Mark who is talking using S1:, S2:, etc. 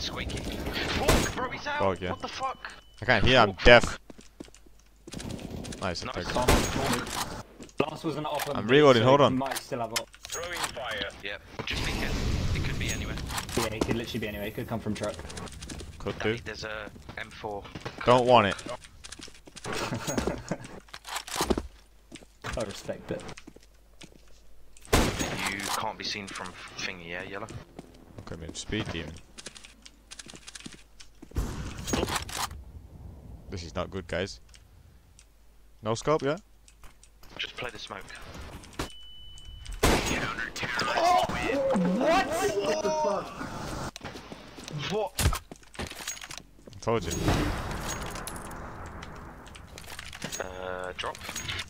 S1: Squeaky. Fuck, bro, he's out.
S2: Fuck, yeah.
S1: What the fuck?
S2: I can't hear, I'm deaf. Nice.
S1: Nice.
S3: Last was an op.
S2: I'm reloading, hold on.
S3: Might still have op.
S1: Throwing fire. Yep. Just be careful. It could be anywhere.
S3: Yeah, it could literally be anywhere. It could come from truck.
S2: Could
S1: Danny,
S2: do.
S1: there's a M4.
S2: Don't want it.
S3: I respect it.
S1: You can't be seen from thingy, yeah, yellow?
S2: Okay, man, speed demon. This is not good, guys. No scope, yeah?
S1: Just play the smoke.
S4: Oh! What? What the fuck?
S1: What?
S2: I told you.
S1: Drop.